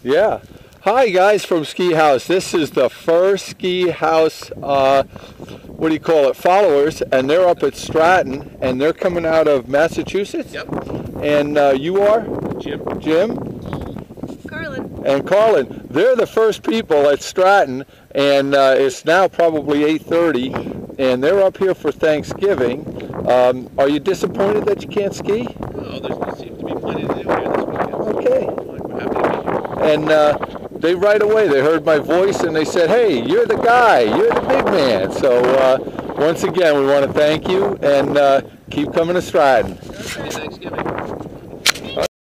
Yeah. Hi guys from Ski Haus. This is the first Ski Haus, what do you call it, followers, and they're up at Stratton, and they're coming out of Massachusetts. Yep. And you are? Jim. Jim? Carlin. And Carlin. They're the first people at Stratton, and it's now probably 8:30, and they're up here for Thanksgiving. Are you disappointed that you can't ski? Oh, there seems to be plenty to do here this weekend. Okay. We're happy to be here. And they right away, they heard my voice and they said, hey, you're the guy, you're the big man. So once again, we want to thank you and keep coming to Stratton. Happy Thanksgiving.